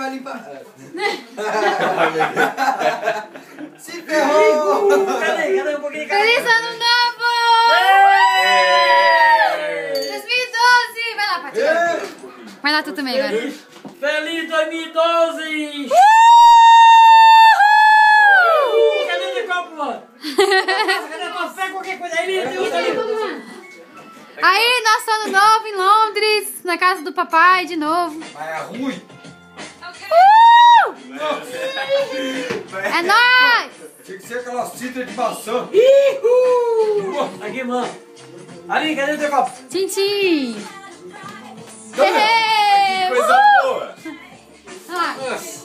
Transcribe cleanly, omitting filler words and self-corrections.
vai limpar. Se ferrou! Cadê um pouquinho? Feliz ano novo! 2012! Vai lá, Paty. Vai lá tu também agora. Feliz 2012! Cadê o copo, mano? Cadê a tua fé? Qualquer coisa aí, Deus ali. Aí, nosso ano novo em Londres, na casa do papai de novo. Mas é ruim. É nóis! Tinha que ser aquela citra de maçã. Aqui, mano. Ali, cadê o teu copo? Tchim, tchim! Que coisa boa! Olha lá.